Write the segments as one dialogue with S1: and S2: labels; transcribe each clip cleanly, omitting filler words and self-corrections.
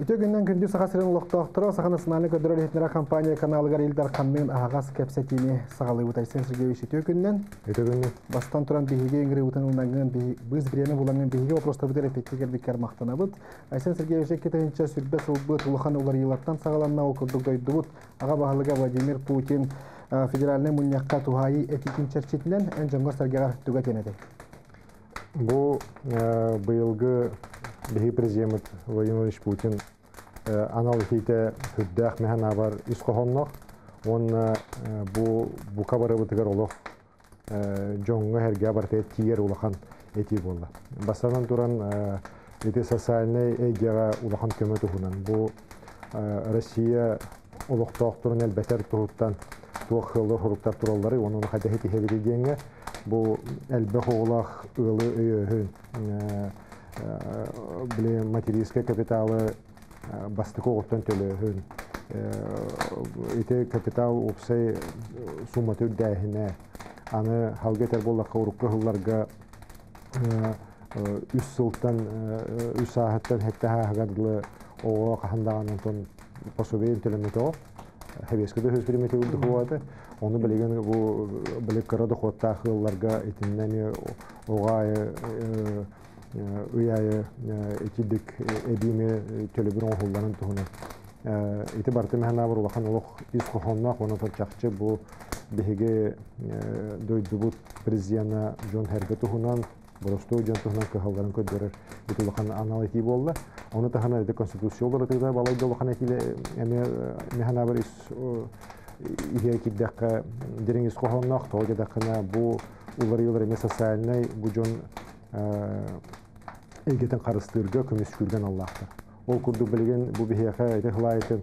S1: Бүтө күннен күндү сағасырын лоқтоқтыра сағаны сынаны көдірі етінера компания каналыгар елдар қанның ағас кәпсәтіне сағалы ұтайсын Сергеевич үтө күннен. Бастан тұран бейге еңгірі ұтынылнағын біз бірені бұлаңын бейге вопростар бұтыр әпеттегер бекер мақтана бұд. Айсын Сергеевич кетігінші сүрбе сұлбы тұлыған олар елаттан сағаланна оқырдық дойды бұд. Аға бағалыға Владимир Путин федеральный мұнияққа тухайы этикин черчетінен ән жоңғар сәргеғар түгәт енеді.
S2: Бұл бұйылғы Беги президент Владимир Путин аналитите хүддәк мәһәнә бар исқохоннох он бу кабары бутыгар олох жоңга хәргә барты тиер улахан эти болла. Басанан туран эти социальный эгега улахан көмөтү хунан бу Россия олохтоқ туран әлбәтер туһуттан туохылы хуруктар тураллары onun хәдә хәти хәбирегенгә бу әлбә хоглах ылы өйһүн Бле материнские капиталы бастыко оттон төлөһүн. Ите капитал упсай сумма төддәһенә. Аны халгетер буллакка урукка хылларга үс сылтан үс сааттан хәттә хәгәдле ого кахандаганнан тон пособие төлөмөтө. Хәбескеде хөз примете булды хуады. Оны белеген бу белек карады хотта хылларга итиннән огай Уяя этидик эбиме төлөбүн оһулларын туһуна. Ити барты мәһнә бар улахан олох исқохоннак оны тачакчы бу беге дойдубут президента Джон Херге туһунан Боросто Джон туһунан кахалларын көдөрөр. Ити улахан аналити болла. Оны тахана да конституция болар тыгда балай да улахан этиле эме мәһнә бар ihe киддәккә дирин исқохоннак тоҗа дакына бу улар юлар социальный бу Джон Егетен қарыстырға көмес көрген Аллахтар. Ол күрді білген бұл бейхе әйтіғылайтын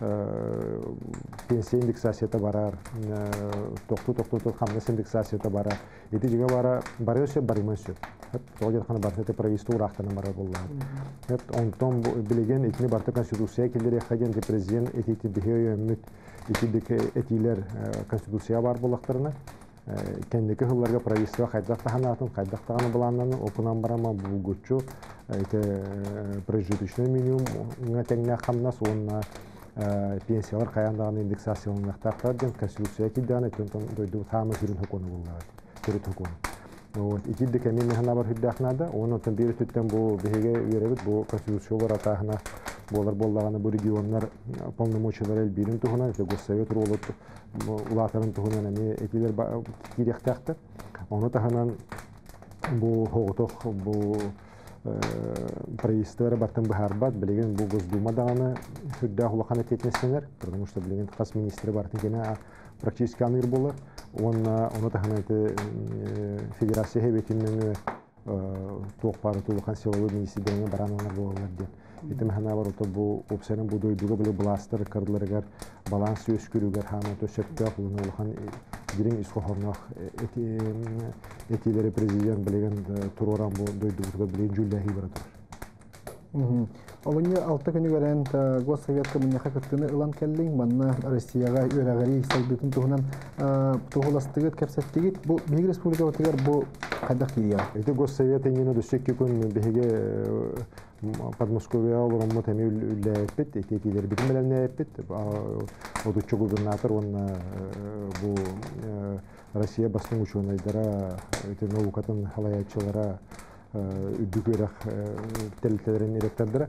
S2: пенсия индексацияты барар, тоқты қамнас индексацияты барар. Еті жеге бары өсі, барымын сөп. Тоғыдет қаны барсы әті прависті ұрақтаны барар болар. Онтон білген етіне барты конституция келдері қаген президент ететі бейхе өміт етілер конституция бар болақтарына. Кендеки хылларга правительство кайдактаханатын кайдактаганы буланнан окунан барама булгучу прожиточный минимум теңне камнас онна пенсиялар каяндаганы индексацияланактактар ден конституция киданы тонтон дойду тамы жүрүн хокону буллар төрөт хокону. Вот икидде кемен механа бар хиддахнада оны тендер төттен бу беге беребит бу конституция бар атахна боллаганы бу регионнар полномочиялар элбирин тухуна это госсовет ролот улатарын тухуна эми экилер киректакты оны таханан бу хоготох бу правительство бартын бахарбат билеген бу госдумадаганы хүддә хулахана тетнесенер потому что билеген хас министры бартын гена практически аныр болар оны тахана федерация хебетинен тоқ пары тулухан силовой министрлигине барананар болалар деп. Ити мәһнә бар ото бу опсенин бу дойдуга биле бластер кырдыларыгар баланс өскүрүгөр хана төшөттө кулуну улхан дирин исқохорнах этилери президент билеген туроран бу дойдуга билен жүлләһи баратыр.
S1: Олонья алты күнү көрән госсовет коммуняка кыттыны ылан келлин манна Россияга өрәгәри сайдытын туһунан туһуластыгыт кепсеттигит бу Беги республика отыгар бу кайдак кирия.
S2: Эти госсовет эңине дөсөккө күн беге Подмосковья олороммо теми үлләппет, этилер битим белән әппет. Одучу губернатор он бу Россия бастың ученыйдара эти наукатын халаячылара үдүгөрәк телтелерин иректәндер.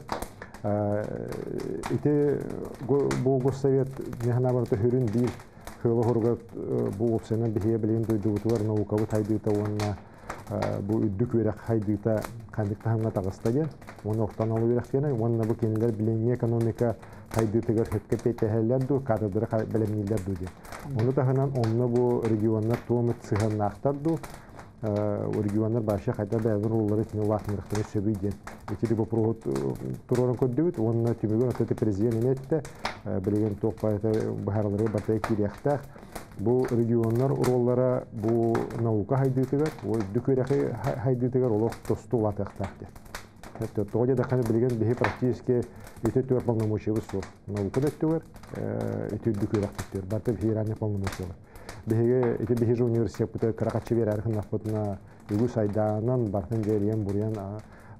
S2: Ите бу госсовет мәһнә бар төһүрүн бир хылы хорга бу опсенен бихе белән дойдугутлар наукабы тайдыта онна бу үдүгөрәк хайдыта кандыктагына тагыстагы. Оны ортан алу берәккәне, онна бу кенләр билен экономика хайдытыгар хәткә петәһәлләр ду, кадрлар белемниләр ду. Оны тагынан онны бу регионнар томы цыганнактар ду. Регионнар башы хайда бәзер уллары тине лахмырыктыны сөбүйден. Эти бу провод турорын көддөбүт, онна түмөгөн өтө президент нетте, билген топпа бахарлары батай киряхтак. Бу регионнар уроллара бу наука хайдытыгар, ой дүкөрәхи хайдытыгар олох тосту латактак. Это тоҗа да хәне билген бихи практически өтө төр полномочия бу. Наука дөттүгөр, өтө дүкөрәхтер, батып хираны полномочия. Беге эти беге университет бута каракачы берәр хыннак бутна югу сайданан бартын жерен бурян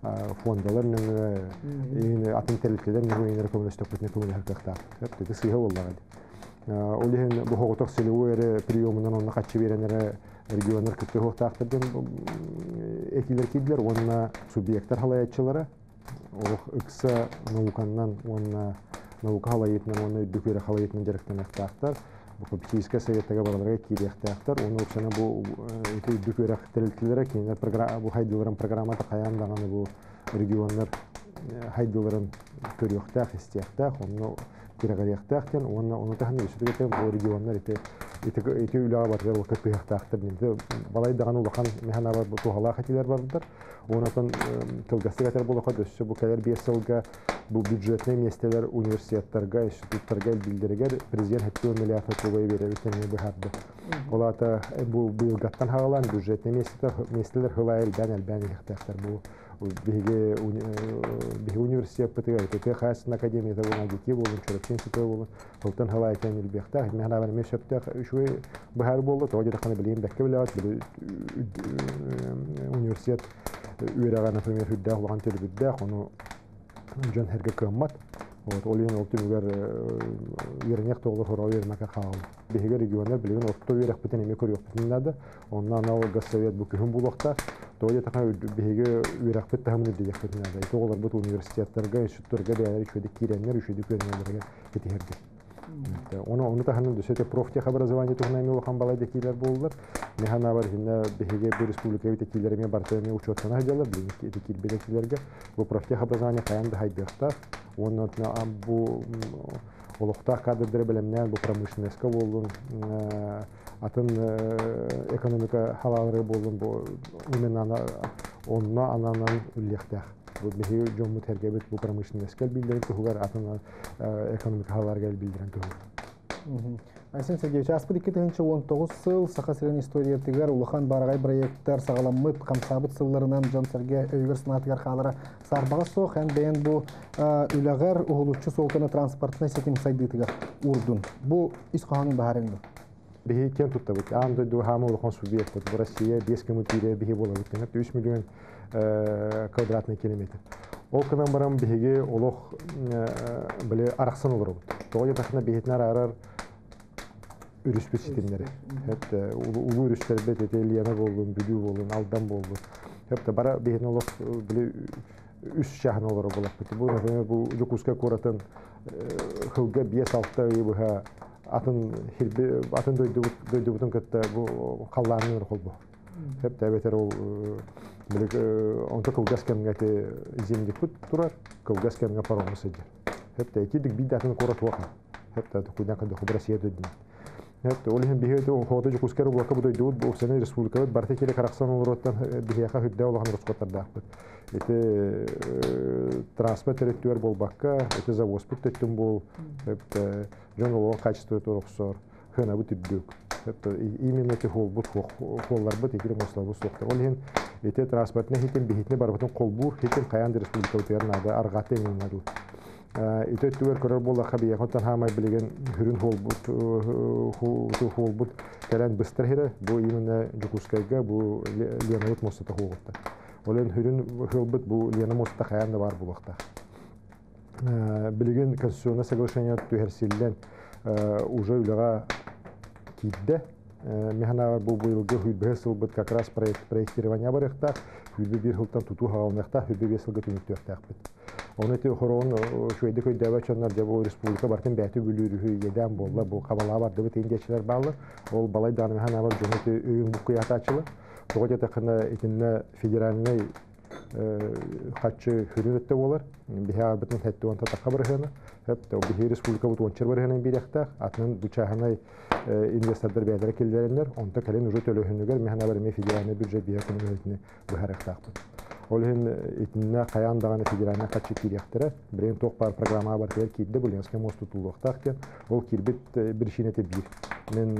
S2: фондалар ин атын телектелер нигуинер коммунистик бүтне коммунистик это сыйга боллагы. Олehen bu hoğutak silivere priyomунан онна качы беренере регионнар күттө хоктактырдын экилер кидлер онна субъекттер халаячылары олох ыкса науканнан онна наука халаетнен онна дүкөрө халаетнен жарыктан актактар бу психический советтеге бараларга кириактактар оны окшана бу дүкөрө телектелер кинер программа бу хайдыларын программада каяндаганы бу регионнар хайдыларын көрөктак истияктак онно кирагаяктактан оны тахны үстүгөтен бу регионнар эти үлага батыр ол көпөяктактыр менде балай даган улахан механабар бу тухала хатилер бардыр онатан кылгастыгатер болока дөссө бу калер бесылга бу бюджетный местелер университеттерге институттарга билдиригер президент 1 миллиард рубль берет экен бу хабды олата бу быйылгаттан хагалан бюджетный местелер хылайыл бән яктактар бу биге университет битеге хасна академияда булган болун чөрөпчен сүтө болун олтан халай экен илбекта механабар мешепте шуй бахар болду тоҗа хана билем бекке билат университет үйрәгән например хүддә булган төрбүддә аны жан һәргә кыммат вот олин оптимигар ернек тоглы хорой мәкә хал биге регионнар билген отто үйрәк битен эме көрөк битеннәдә оннан аналог совет бу күн булакта тоҗа тахай биге үйрәк бит тәһмин диде битеннәдә тоглар бит университеттерге институттарга дәяр ишеди кирәннәр ишеди көрнәләргә битергә оны таханын дөсете профтех образование тугнами улахан балай декилер болдулар механа бар хинне биге бу республика ветекилерме бартеме учетына һәҗәләр бу декил бедекилерге бу профтех образование каянда хайдырта оны бу олукта кадрдер белемнән бу промышленностька булдым атын экономика халалары булдым бу именно онна ананан үллектә бу биге жомут һәргәбет бу промышленностька билдерен тугар атын экономика халаларга билдерен тугар.
S1: Айсен Сергеевич, аспырикки 19 сыл сахасырын история тигер улахан барагай проекттер сагаламмыт камсабыт сылларынан жон серге өйгөр сынатыгар халара сарбага сох һәм бәен бу үләгәр угулуччу солканы транспортны сетим сайдытыгар урдун. Бу исханың баһарыңды.
S2: Биһи кен тутта бит. Анда ду хамы улахан субъект бу Россия 5 км тире биһи була бит. 3 миллион квадратный километр. Ол кынан барам биһиге олох биле араксан олор бут. Тоҗа тахна биһитнар арар үрүспү системleri. Хәтта улуу үрүстәрбе детелияна болдун, бүдү болдун, алдан болду. Хәтта бара биһин олох биле үс шаһан олор булак бит. Бу например бу Жукуска коратын хылга 5-6 быха атын хирбе атын дойду бутун кытта бу калланын рохолбу. Хәтта бетер ул биле онта кылгасканга те земди кут турар, кылгасканга паромсы ди. Хәтта кидик бидатын корат вака. Хәтта куйдан кында Россия дедин. Хәтта олehen биһете хода Жукускар булака бу дойду бу сene республикабыт барта келе Караксан олороттан биһяка хүддә улахан рускоттарда. Эте транспорт территория болбакка, эте завоз бүттәтем бул. Хәтта жонло качество тороксор. Хәна бу тибдүк. Хәтта именно те хол бу холлар бу тегере мослар бу сокта. Олehen эте транспортны хитен биһитне барбытын колбу хитен каян республика тернада аргаты меннәду. Ите түгер көрөр болла хабия хонтан хамай билеген хүрүн холбут калан быстырхире бу именно Жукускайга бу Леновут мостата холбутта. Олен хүрүн холбут бу Лена мостата хаянда бар булакта. Билеген конституционный соглашение түһәрсиллән уже үләгә кидде. Механа бу быелгы хүлбе сылбыт как раз проектирование барыкта, хүлбе бир хылтан туту хаалнакта, хүлбе бесылгы түнүктөктәк бит. Оны те хорон шуйды көй дәвә чоннар жабы республика бартын бәті бүлүрү едән болла бу кабала барды бит индечләр балы. Ол балай даны механа бар жөнөтө өйүн бу кыятачылы. Тогы тәкъне итинне федеральный хатчы хүрүттә булар. Бихар битен хәтта онта такабырһына. Хәтта бу республика бу ончар барһына бирәктә. Атның бучаһына инвесторлар бәйләр килдерәләр. Онта кален уже төлөһүнүгәр механа бар федеральный бюджет бия күнүләрне бу характак. Олен итинне каян даганы федеральный хатчы кирәктәре. Бирен ток бар программа бар тәр кидде Буленский мост тутулуктакта. Ол кирбит биршинете бир. Мен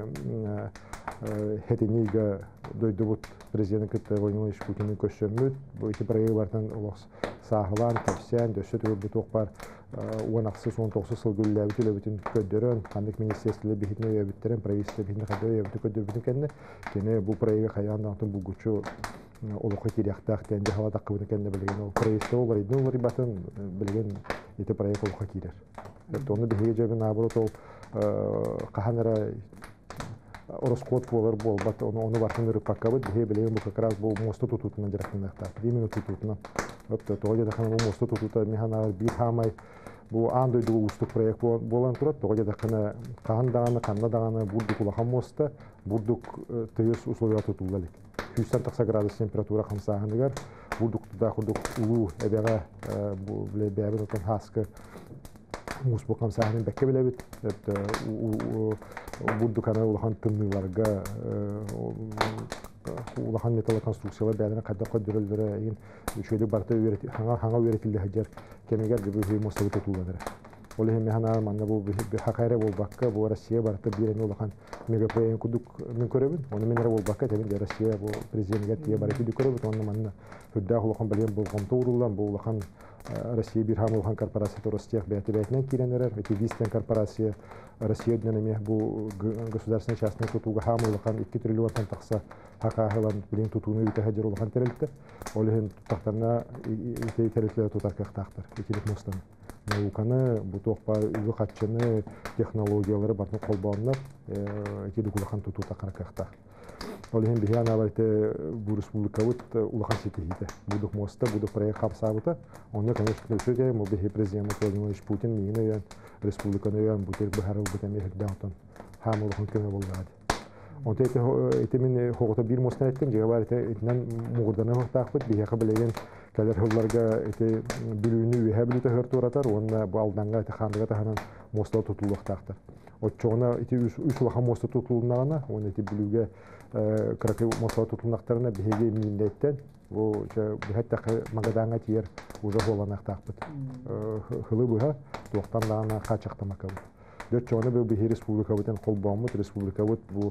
S2: хәтенига дойдубут президент Владимир Путин көчөмүт. Бу ити проект бартан улас сахлан тәфсән дөшөтү бу ток бар. Уанаксыз 19 сыл гүлләбителе бүтүн көддөрөн хандык министрлыгы бихитне өбүттерен правительство бихитне кадой өбүтү көддөрбүтүн кенне бу проект каян дагы бу гучу олоққа киряқтақ тәнде халатақ кыбыны кәнде білген ол проекті олар едін олар батын білген еті проект олоққа кирер. Оны бігеге жабын абырот ол қаханара ороскот болар болбат оны бартын үріп паккабыт бігеге білеген бұл как раз бұл мосты тұтутынан жарақтындақтар. 2 минут тұтутынан. Тоғыда дақана бұл мосты тұтута механағар бір хамай бұл андойды ұстық проект болан тұрат. Тоғыда дақана қаған дағаны, қанна дағаны бұрдық улахан мосты, бұрдық түйіс условия тұтулалік. 100 градус температура қамсағындығар. Бұрдық құрдық ұлу әбеға бәбін отын хаскы мұс бұл қамсағының бәкке біле біт. Бұрдық ана улахан тымныларға, улахан металл конструкциялар бәліні қаддаққа дүрілдері егін үшөйді барты хаңа өретілді әжер кемегер gibi мұстағы тұтуланыры. Ол ең механар манна бұл хақайры бол баққа, бұл Россия барты бірені улахан мегапройен күдік мен көребін. Оны менері бол баққа, тәбінде Россия бұл президентігер тие бары күдік көребін. Оны манна хүддақ улахан білген бұл қомты ұрылан, бұл улахан Россия bir ham улахан корпорация Ростех бәтібәтінен керенерер. Эти Вистен корпорация Россия дүнеме бұл государственный частный тұтуға ham улахан 2 триллионтан тақса хақағылан білген тұтуыны өте хәдер улахан тәрелді. Ол ең тұтақтарына тәрелді тұтар қақтақтыр. Екелік мұстан. Науканы, бұл тоқпа үйі қатшыны технологиялары бартын қолбауынлар екелік улахан тұту тақар қақтақ. Ол ең бігі анабарты бұл республикавыт улахан сетехиді. Бұдық моста, бұдық проект қапсабыта. Оны, конечно, өсөде, бұл бігі президент Владимир Путин мейіні өйен, республиканы өйен, бұтер бұхарыл бұтамер дәутын. Хам улахан көме болды. Онта еті мен хоғыта бір мостан еттім, жеға бар етінен мұғырданы ғықтақ бұд, бігі білеген кәлер ғылларға білуіні үйе білуті ғырты ұратар, онына бұл алданға қандыға тағынан мостал тұтылуқтақтар. Отчоғына үш улахан мосты тұтылуынағына, оны білуге қырақы мостал тұтылуынақтарына бігі мейіндеттен, бұхаттақы мағадаңа тиер ұжа ғоланақтақ бұд. Хылы бұға тоқтан дағына қачақтамақы бұд. Дөрт çoğunu bu bir республикабытын қолбауымыд, республикабыт bu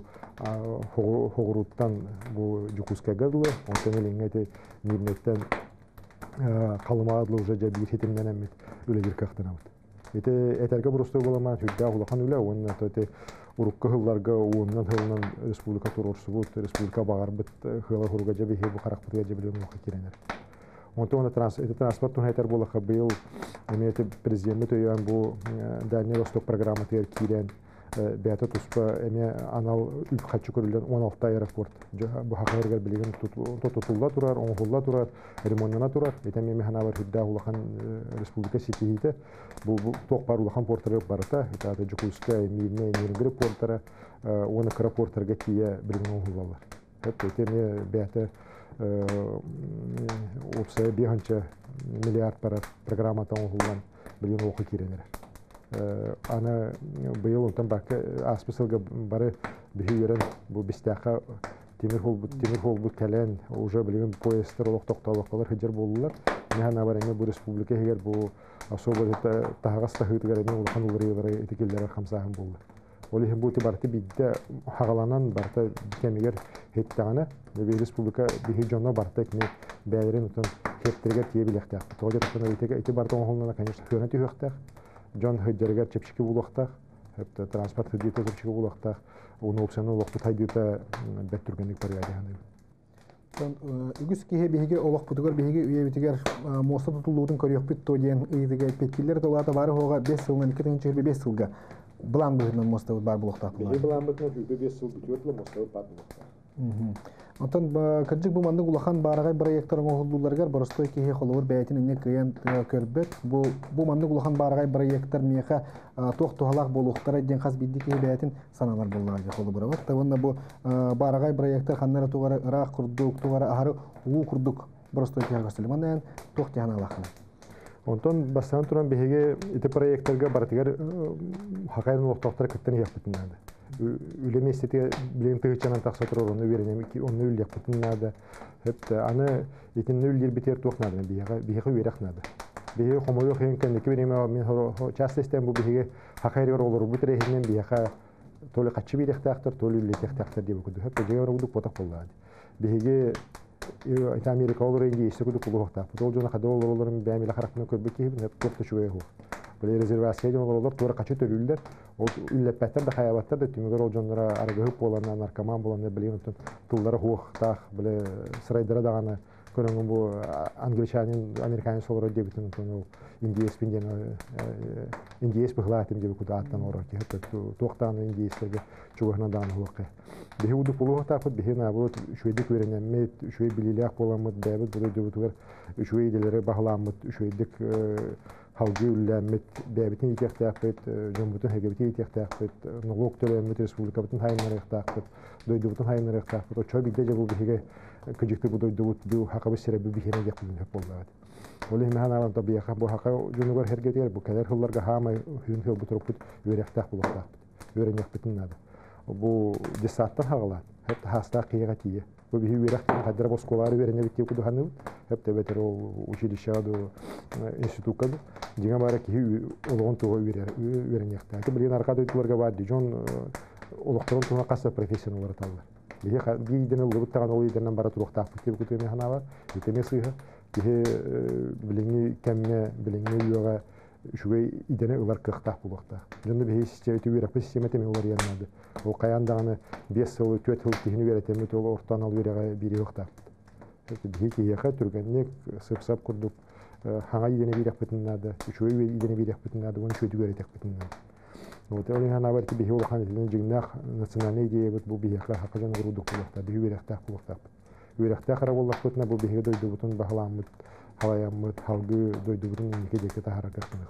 S2: хоғыруттан bu Жукуска гадылы, онтан еліңеті мирнеттен қалымағадылы уже жа бір хетімден әмет өлегер қақтын ауыд. Еті әтәргі бұрысты боламан хүдді ағылақан өлі, онын әті ұрыққы ғылларға оңынан ғылынан республика тұрорсы бұд, республика бағар бұд, ғылы ғырға жа бейхе бұл қарақ бұдыға жа білуін оқы керенер. Онтан транспорттың әйтер болақы бұл Эмети президент өйен бұл Дальний Восток программа тер кирен бәті тұспа әме анал үп қатшы көрілген 16 аэропорт. Бұл хақыргер білеген тұтылда тұрар, оңғылда тұрар, ремонтына тұрар. Етем еме хана бар хүдда ұлақан республика сетихиті. Бұл тоқ бар ұлақан порттары барыта. Етады Жукуска, Мирне, Нергірі порттары, оны қыра порттарға тие білген оңғылалар. Етеме бәті опсая беғанча миллиард пара программатан оғылған білген оқы керенер. Ана бұйыл онтан бақы аспысылға бары бігі өрен бұл бістяқа темір хол бұд кәлен уже білген поездар олық тоқталыққалар хыджар болулар. Механа бар әме бұл республика егер бұл особо тағас тағытығар әме олыған олар елері етекелері қамсағын болды. Ол ең бұл барты бидді хағаланан барты кәмегер хеттіғаны республика бігі жонна барты әкіне бәлерін ұтын хеттіргер тие білектіғ. Тоғыда тұқтана өйті барты оңғылына, конечно, хөрін түйіқтіғ. Жон хөджергер чепшікі болуқтіғ, транспорт хөдейті чепшікі болуқтіғ. Оны опсияны олықты тайдыйта бәттүргенлік бар яғаны.
S1: Үгіз кейе бейге олық бұтығар бейге үйе бітігер моста тұтылуытын көрек біт тоген үйдіге петкелер толады бары оға 5 сылынан 2-5 сылға. Бұлан бұғынан мостауыт бар бұлықтақ.
S2: Бейге бұлан бұғынан үйге 5 сыл бүтуетілі мостауыт бар бұлықтақ.
S1: Онтан кырдык бу мандык улахан барагай проекттарын оғылдуларгар боростой кейе қолуыр бәйтін инне кыян көрбет. Бу мандык улахан барагай проекттар меха тоқ тухалақ болуқтара ден қаз бидді кейе бәйтін саналар болуға қолы бұрават. Таванна бу барагай проекттар қаннары туғары ырақ күрдік, туғары ағары ұлу күрдік боростой кейе көрсілі. Мандайын тоқ тиян алақын.
S2: Онтан бастан тұран бейге ити проекттарға баратығар хақайын оқтақтар кіттен еқпітіндады. Үлеме істетіге білген тығычанан тақса тұрар, оны оны үлек бұтыннады. Аны етінні үлдер бітер туақнады, бейге өйрек нады. Бейге қомойы қиын кәндекі береме, мен часто істен бұл бейге хақайрығар олар бұтыр ехінен бейге толы қатшы бейдек тақтыр, толы үлек тақтыр деп өкіді. Бейге ұрғыдық потақ болды. Бейге Америка олар енге есі күдік ұлы оқтақ. Ол жона қады оларын бәмелі қарақпына көрбек кейбін, көпті шуай ғу. Böyle rezervasiya olurlar, tuğra kaçı törüller. O üllepetler de hayabatlar da tümüger o canlara aragıhıp olanlar, narkoman olanlar biliyor musun? Tılları huğuqtaq, böyle sıraydara dağını көрөңүн бу англичанин американин солора дебитин тону индиес пинден индиес быхлаатым деп куда аттан ороки токтан индиестерге чугахна дан хуакы бихи уду пулуга тапыт бихи наоборот шуйдик веренемет шуй билилях боламыт бэбит буду дебутугар шуй делери бахламыт шуйдик халгы үлләмет бэбитин итехтапыт жомбутун хегебитин итехтапыт налог төлөмөт республикабытын хайнарыктапыт дойдубутун хайнарыктапыт очо бидде же бул бихиге كجكت بدو دوت بيو حقا بسيرة ببيهنا يقبل من هبولات وليه مهنا عم طبيعة خبو حقا جنوبر هرجتير بكذا هلر جهاما هون في بتربط يريح بلوخ تحت يريح بتن هذا وبو جساتن هغلا هبت هاستا قيغتيه وبيه يريح هدر بسكولار يريح بتيو كده هنو هبت بترو وشيل الشادو إنستيتوت كده جينا بارك هي أولون تو يريح تحت بلين أركادو تورجا بعد جون أولوكترون تو نقص بروفيشنال ورطالة بيه دينا اللي بتاعنا هو يدنا برا تروح تحت كتير كتير من هنا يتمي صيها بيه بليني كم بليني يوغا شوي يدنا أولار كختاح بوقتها جنب بيه سيستم تبيرك بس سيستم تمي أولار ينادى وقيان دعنا بيسول تويتل تهني ويرا تمي تول أورتان الويرا بيري وقتها بيه كي يخا ترجعنيك سب كردو هاي يدنا بيرك بتنادى شوي يدنا بيرك بتنادى وين شوي تبيرك بتنادى وتقولي هنا بركي به هو خان اللي جناخ نسناني جي بتبو به خلا حقا نغرودو كلوختا به ويرختاخ كلوختا ويرختاخ را والله فتنا بو به دوي دوتون بهلامت هوايامت حلقو دوي دوتون كده كده حركه خنق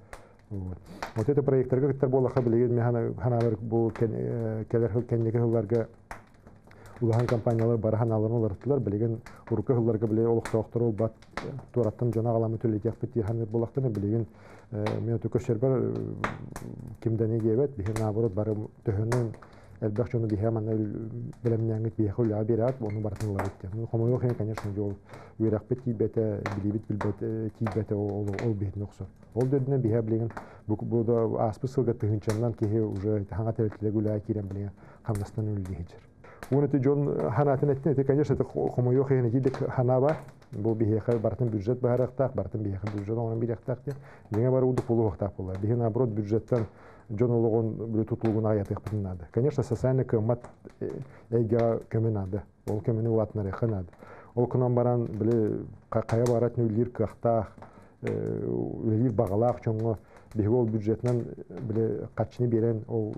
S2: вот это проекттарга кеттер болла хабилеген мен хана бер бу келер кеннеге хылларга улахан компаниялар бараханаларын олартылар билеген урукка хылларга биле олуктоктор бат тураттан жана каламы төлөйт бит ханер болактан билеген мен төкөшөр бар кимден егебет бихи наоборот бары төһөнөн элбах жону бихи аман белемнәңгит бихи хула бират оны бартынлар итте. Хомойо хен конечно жол уйрак бит тибете билибит билбет тибете ол бит ноксо. Ол дөдүнө бихи билеген бу да аспысылга тыгынчандан кихи уже ханга терелтиле гула кирен билеген хамнастан үлдигичер. Уны жон ханатын этне те конечно хомойо хен гидик ханаба бу бихи бартын бюджет барактак бартын бихи бюджет онун бирактак те меңе бар уду пулу вактак булар. Бихи наоборот бюджеттен Джон Логон были тут лугуна я тех надо. Конечно, социальный комат эйга коминада. Ол комины латнаре ханад. Ол кунам баран были кая барат нюлир кахтах, лир багалах чонго бигол бюджетнан были качни берен ол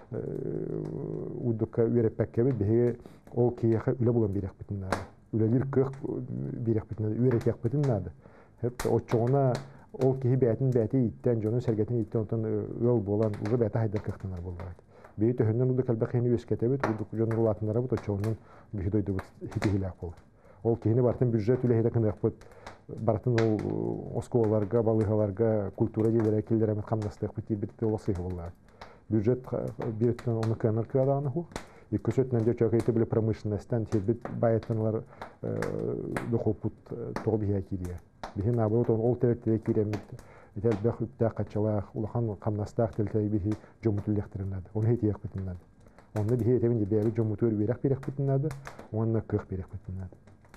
S2: удука верепеккебит биге ол кияха үле булан бирек битин надо. Үле лир ках бирек битин надо. Верекек битин надо. Хеп очоңна ол кихи бәти иттен, жону сәргетин иттен отан өл болан, ұғы бәті хайдар кықтанар болар. Бейі төхіннен ұлды кәлбәк хені өскетебет, ұлды жону ұлатынлары бұд, очоғынан бүйі дойды бұд хитихиләк болар. Ол кихini бартын бюджет үлі хейді кіндақ бұд, бартын ол осковаларға, балығаларға, культура дейлері, келдері әмет қамдастық бұд, бітті оласығы болар. Бюджет бір өттен оны кәнір кірадағаны ху. Екі сөтінен де чөкейті білі промышленностен, тезбіт байеттанлар дұқып бұд тоғы бейі әкелия. Бихи наоборот ол теректере киремит ител бэх үттә качалах улахан камнастах телтей бихи жомутуллехтернәд. Он хит як битнәд. Онны бихи этемин бәре жомутур бирәк битнәд. Онны кых бирәк битнәд.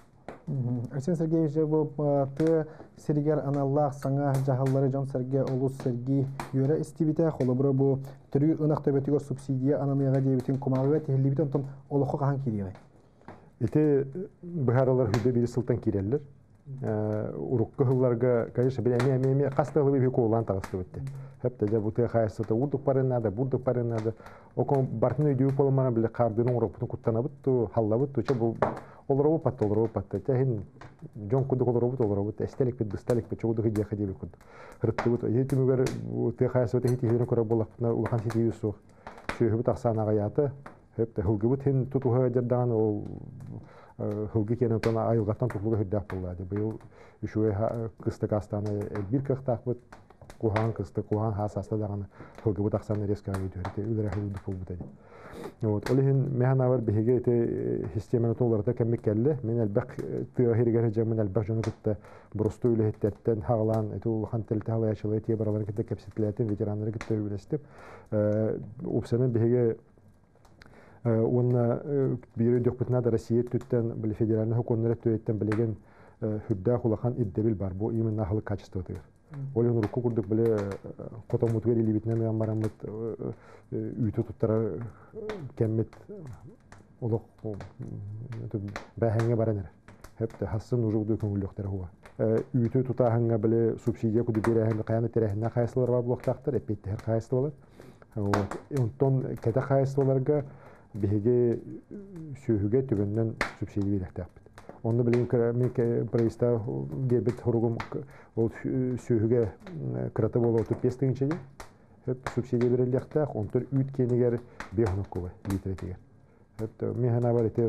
S1: Арсен Сергеевич бу ты Сергер аналлах саңа жаһаллары жан Сергей Олус Сергей юре истибите холобро бу түрү ынак төбөтүгө субсидия ананыга дебитин кумагы техлибитен том олохо кахан кирие.
S2: Эте бахаралар хүдө бири сылтан киреллер. Урукка хылларга, конечно, эми кастылы би колан тагысты битти. Хепте же бутэ хайсыта урдук барынада, бурдук барынада. Окон бартын өйдүү полмана биле кардын урукпун куттанабыт, халлабыт, че бу олоробу патта. Техин жон куду олоробу, эстелик бит, бысталик бит, чогуду хидия хидия бит. Хырттыбыт, етимүгөр бутэ хайсыта хити хидин кора боллакпына улахан хити юсу. Шөйхүбүт аксанага ята, хепте хылгыбыт хин тутуга жардаган ол хылгы кенен тона айылгаттан тутлуга хүддәк булды. Быел үшүе кысты кастаны бир кыктак бит, кухан кысты, кухан хасаста даганы хылгы бу таксаны резкага өтөрүтө, үлрә хылды булды. Вот, олин механавар биһиге те системаны толарда кемме келли. Мен албак тыгыргә җамын албак җаны кытты. Бросто үлехеттен хаглан, эте улхан телте халаячылы те баралар китте капситләтен ветераннары китте үлестеп. Упсаны биһиге он бирő дөхбүтнада Россия түттен бил федеральный хукумнары төттен билеген хүддә хулахан иддебил бар. Бу именно халық качествотыгыр. Ол урукку курдук биле котомутуга либитнен амарамыт үйтү туттара кеммит олох бәһәңгә бараныр. Хәпте хасын ужугду көңүллөктөр хуа. Үйтү тутаһыңга биле субсидия куду берәһәң каяны терәһенә кайсылар бар блоктактыр, эпеттер кайсылар. Вот. Онтон кете кайсыларга биһиге сүйүгө түбүннән субсидия берәктәп. Онда билен мен происта дебет хуругум ол сүйүгө крата боло отуп пестигинче хеп субсидия берелектәк, онтор үт кенигер бехнокова литретигер. Хеп механа бар ите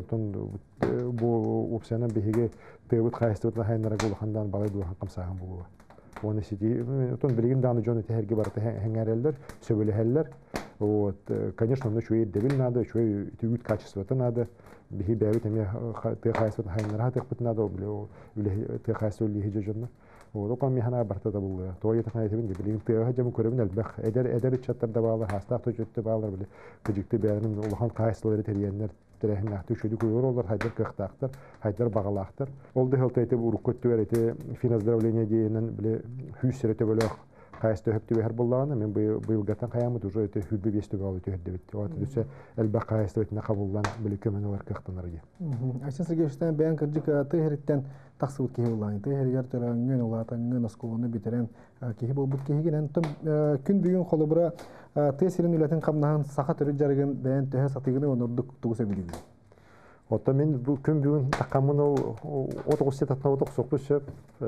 S2: бу опсияны биһиге тыбыт кайсытына хайнара гулхандан балай духан камсаган булуга. Оны сиди отон билген даны жоны техерге барты хәңәрелләр, сөбеләһәлләр. Вот, конечно, ну чует дебил надо, чует үт качество надо. Биһи бәбит эме ты кайсыт хайнара тыпыт надо, биле ты кайсыт лиһи жонна. Вот, окон механа барта да булды. Той етәһә дебин билген ты хаҗам күрәмен әлбәх. Эдер чаттарда балы, хастак төҗүтте балар биле. Күҗүкте бәрнең улхан кайсылары терәйәннәр. Терәһен ахты шуды күрөр олар хайдар кыхтактыр, хайдар багалактыр. Ол да хәлтә итеп уруккөттү берете финоздравление дейнен биле хүсәрәтә бөләк кайсты хөптү һәр буллаганы мен быел гатан каямыт уже это хүлбе бестүгә алып төһәдде бит. Вот үсә әлбә кайсты бит накабуллан биле көмәнәләр кыхтанырга.
S1: Айсен Сергеевичтен бәян кырдык тыһәриттән таксыбыт кеһи булган. Тыһәргәр төрәнгән улатан гына сколны битерән кеһи булбыт кеһигенән тым күн бүгүн холыбыра тесилин үләтен камнаһын саха төрү жарыгын бәян төһә сатыгыны онордук тугуса билиги.
S2: Отта мен күн бүгүн такамын ол отогусет атна отогусоқпышып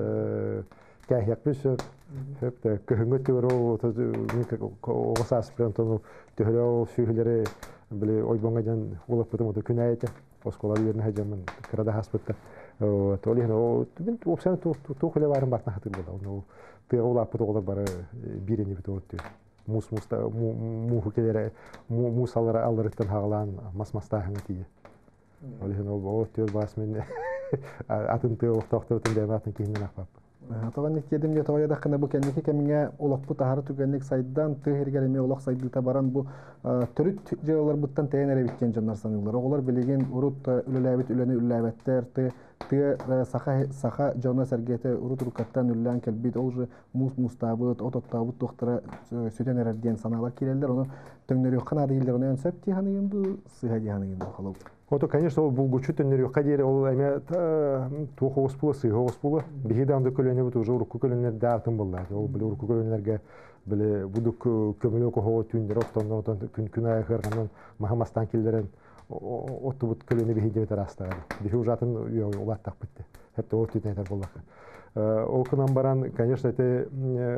S2: кәһәкпышып хепте көһөнгө төрө огасас прентону төрө сүйүләре биле ойбоңгадан улап бутым ото күн айты осколар yerine hacamın kırada haspıtta tolihne o ben opsiyon tuğle varım bakna hatır buldu onu tığla apı tuğla bara birini bit ottu musta mu hukelere musalara alırıktan hağlan masmasta hangtiye olihne o tör basmen atın tığ doktorun devatın kinden akpap
S1: Togan nitkedim ya toya dakına bu kendiki kemiňe olak bu tahары tügenlik saydan tühergereme olak saydıta baran bu törüt jığlar buttan teýenere bitken jannar sanýlar. Olar bilegen urut üleläbit üleni üleläbetler tı saha jona sergete urut urukattan ülän kelbit olju mustabyt ototabut doktora süten ererdiyen sanalar kireller onu töňleri ýokana diýildir onu önsep tiýanyňdy syha diýanyňdy halap.
S2: Ото, конечно, ол булгучу төннөр кадер ол эме тухос пулы, сыгос пулы. Бихидан да көлөнө бут уже урку көлөнөр дартын булды. Ол биле урку көлөнөргө биле будук көмөлө кого түндөр оттон күн айгыргандан махамастан килдерен отту бут көлөнө бихиде тарастагы. Бихи ужатын улаттак битти. Хепте ол түтнетер булды. Ол кынан баран, конечно, это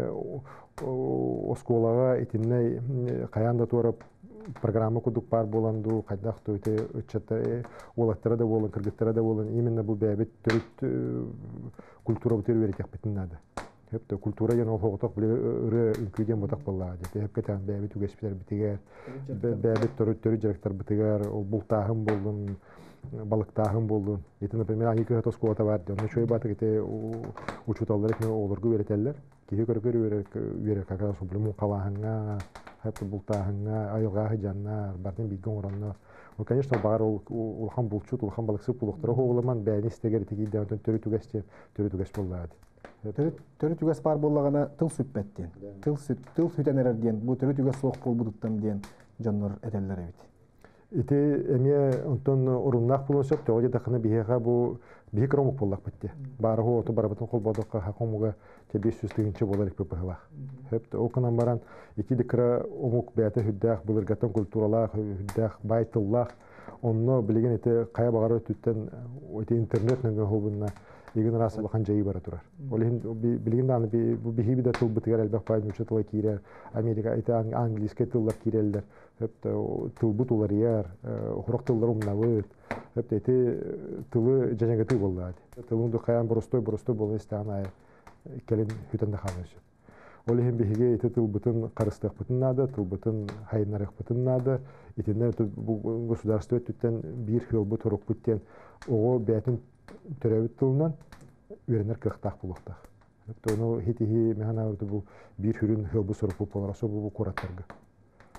S2: осколага итинне каянда турап программа кудук бар боланду кайдак төте өчөтө олаттары да болон кыргыттары да болон именно бу бәбит төрүт культура бутер берек битин нада хепте культура яна хоготок биле ыры үкүден ботак болла деп хепкетен бәбит үгеспитер битигер бәбит төрүт директор битигер ол бултагым болдун балыктагым болдун эти например анике хатоскуата бар да чөй батык эте учуталдар эме олорго беретелер киһи көргөр как раз проблему калаһыңа хәтта бултаһыңа айылга жаннар бардын биген ораннар. Ну, конечно, бар улхан булчут, улхан балыксы пулуктары хоуламан бәнистегер тигидән төрү түгәс буллады.
S1: Төрү түгәс бар буллагана тыл сүппәттен. Тыл сүтән эрерден, бу төрү түгәс соқ бул будуттан дигән жаннар эделләр бит.
S2: Ите эме онтон уруннак булсап, тәвәдә дәхне биһәгә бу бик ромук буллак битте. Бары хо то барбатын кол бодокка хакымга тебе сүстегенче болар ип баһала. Хепте окунан баран ики дикра омук бәте хүддәх булыргатан культуралар хүддәх байтыллах онно билеген ите кая багары түттен өте интернет нәгә хобынна иген расы бахан җай бара турар. Олин билеген аны бу биһи биде тул битгәр әлбәк пай мөчәтла кирә Америка ите английский тыллар кирәлләр. Хепте тул бутулар яр хорык тыллар умнавыт. Хепте ите тылы җәҗәгәте булды. Тылын ду каян боростой болыстана келин хүтәндә халыш. Олиһин биһиге ите тылбытын карыстык бытын нада, тылбытын хайнарык бытын нада, итенде бу государство түттен бир хил бу турук бүттен ого бәтин төрәбит тылынан үренер кыхтак булыктак. Тону хитиһи механа бу бир хүрүн хил бу соруп болар, бу кураттарга.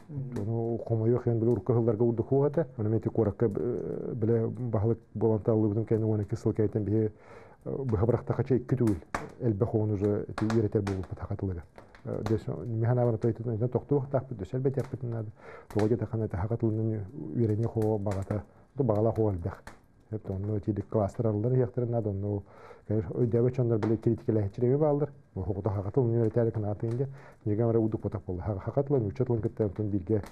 S2: Onu komoyu hen bile urkahıllarga urdu kuata. Onu meti korakka bile bahlık bolanta alыбытым kendi 12 сыл кайтан бе бахабрахта кача 2 түгел. Элбе хону же юретер булып такатылыга. Деш механавар тойтун да токту тапты дешел бетер битнады. Тога да хана такатылын юрене хо багата. Ду багала хо элбех. Hep onu tidi klastır aldılar yaktarına da onu ödeve çonlar bile kritikle geçirebe aldılar. Bu hukuda hakatıl üniversiteler kanatında nigamara uduk potak oldu. Hakatlan uçatlan kitabın bilge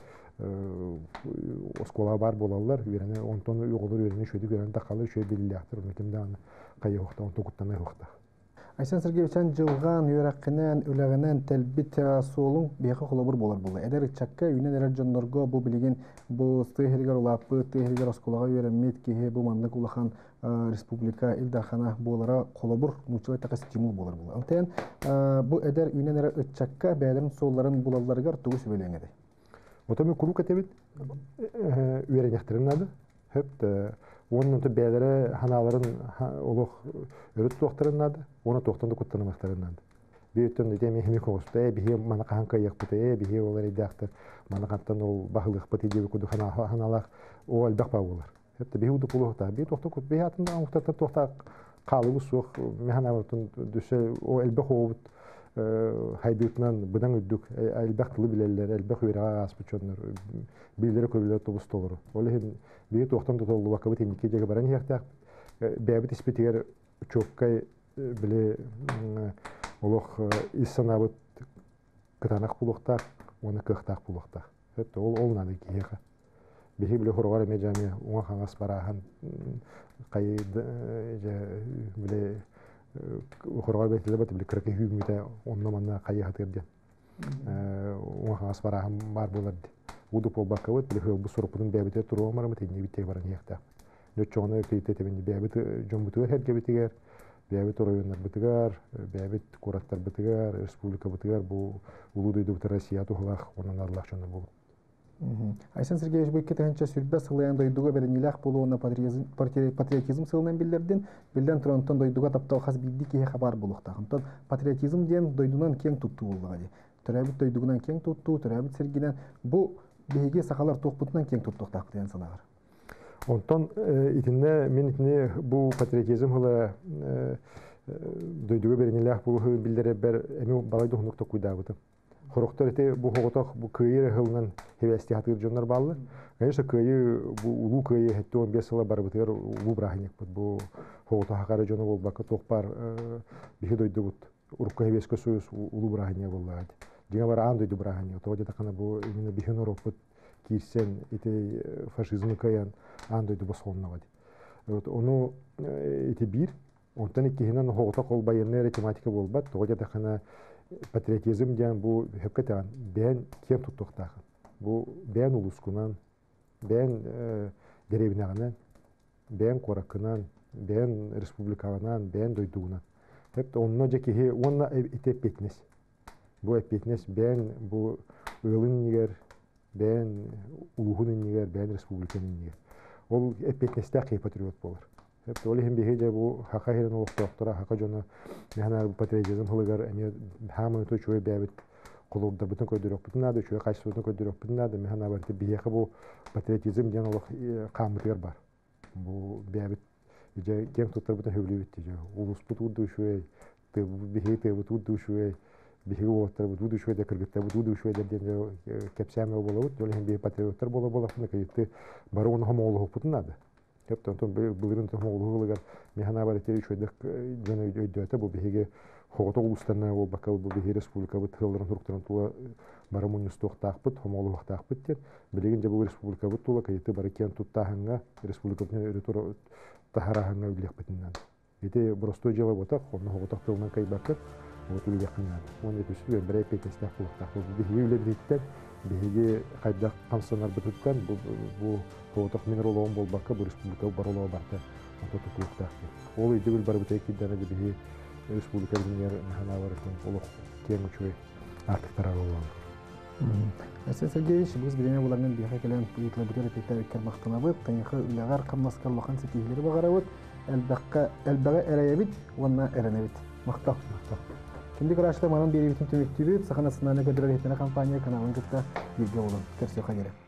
S2: oskola var bolalar verene ondan yoldur verene şöyle gören takalı şöyle billi yaptır. Metimde onu kayı hukta onu kutlamay hukta.
S1: Aysan Sergeyevичan жылган юракынан үлегенен телбит солун бияка холобур болар булды. Эдер чакка үйнен эрер жоннорго бу билеген бу стыхелгер улаппы, стыхелгер осколага үйренмет кихе бу мандык улахан республика илдахана болара холобур мучулай така стимул болар булды. Антен бу эдер үйнен эрер чакка бәдерин солларын булаларгар тугу сөбелеңеди.
S2: Отами курука тебит үйренектерин ады. Hep onun da beyleri hanaların oluk örüt doktorundadı. Onu doktorunda kutlanmaklarındadı. Bir ötün de demi hemik olsa bir mana kanka yakpıtı bir olar idaktır. Mana kantan ol bahlık pati gibi kudu hanalar o albaq bağlar. Hep de bir udu puluqta bir doktor kut bir hatında muhtatar doktor qalığı soq mehanavatın düşe o albaq olub haydıtnan budan ödük albaqlı bileller albaq vera asbıçonlar bildiri köbüler otobüs doğru. Öyle hem bir doktorun da tolu vakabı temiki jege baran yakta bebet ispitiger çokkay bile oluq isanabıt kıtanak buluqta onu kıqtaq buluqta. Hep ol nadı ki bihi bile horgar mejami ona xangas barahan qaydı bile horgar betile bile kırkı hümüde onunla manna qayı hatırdı. Ona xangas barahan var bulardı. Udu pol bakavut bile bu sorupun bebete turu amara mete ni bitte baran yakta. Nöçona kıytete beni bebete jombutu her gebetiger. Bebet rayonlar bitigar, bebet kuratlar bitigar, respublika bitigar bu ulu duydu Россия тухлах онан Allah şonu bu.
S1: Aysan Sergeyevич bu ketенче сүрбе сылаян дойдуга беренилах болуына патриотизм сылынан билдердин, билден турантан дойдуга таптал хас билди ки хабар булукта. Онтон патриотизм ден дойдунан кең тутту булгады. Төрәбит дойдугунан кең тутту, төрәбит Сергиден бу биге сахалар токпутунан кең туттуктак деген санагар.
S2: Ondan itinde min itine bu patriotizm hala duyduğu berenilah bu bildire ber emi balaydı hunukta kuydabıdı. Horoktor ete bu hogotak bu kıyı hılından hevesti hatır jonlar ballı. Конечно kıyı bu ulu kıyı hette 15 yıla barbıtır ulu brahnik bu hogotak hakara jonu bol bakı tokpar bihi duydu but. Urukka heveske soyuz ulu brahnik bolladı. Dina var an duydu brahnik. Toğda takana bu emine bihi noroput kirsen ete faşizmi kayan andaydı basonuna vadi. Onu ete bir, ondan ikihinen hoğuta kol bayanları tematika bolbat. Toğda takana patriotizm diyen bu hepkatan ben kem tuttuk takın. Bu ben uluskunan, ben derevinanan, ben korakınan, ben respublikavanan, ben doyduğunan. Hep de onun önce ki onunla ete petnes. Bu petnes ben bu ılın niger, ben uluğunun niger, ben respublikanın niger. Ol petnestek patriot bolar. Hep de hem biheje bu haka heren olup doktora haka jona mehana bu patriotizm hılıgar emi hamı to çoy bebet kolurda bütün koyduruk bütün adı çoy kaçsudun koyduruk bütün adı mehana var te bihe bu patriotizm diyen olup kamıtır bar. Bu bebet je gem tutar bütün hövlü bitti je. Ulus butu şoy te bihe te butu şoy bihe otar butu şoy de kırgıtta butu şoy de diyen kepsame bolavut dole hem bihe patriotlar bola kayıttı baro onu homo olup bütün adı. Hep de ondan bugün tohumluğuyla mehana variyeti şöyle gene ödüyordu bu bihege hoğuta uluslarına o bakal bu bihe respublika bu tırların turukların tuğla baramunus tohtaqpıt homoluq taqpıt der bilegince bu respublika bu tuğla kayıtı barakiyan tuttahanga respublika bu ödütür taharahanga ödülekpetinden. Ete prosto jela botak onu hoğuta tılman kaybakır o tuli yakınlar. Onu etüsü bir pekestek buluktak bu bihe öyle birlikte bihege kaydak kamsanar bütütten bu hoğutak mineral olan bol bakka bu respublika barolo barta o tutukta. Ol idil barbutay kidana bihe respublika dinler mehana varıkın oluq keng uçuy artık tarar olan.
S1: Aysan Sergeyevич biz birine bulangan bihe kelen puyitla büteri tekrar kermaqtanabıt tanyakı ülagar kamnaskal vakan setihleri bağaravut elbağa erayabit vanna erenebit. Maqtaq. Şimdi karşıda manın bir bütün tümüktübü, sakın asınlarına gönderen yetenek kampanya kanalın kıtta bilgi olun. Tersi yok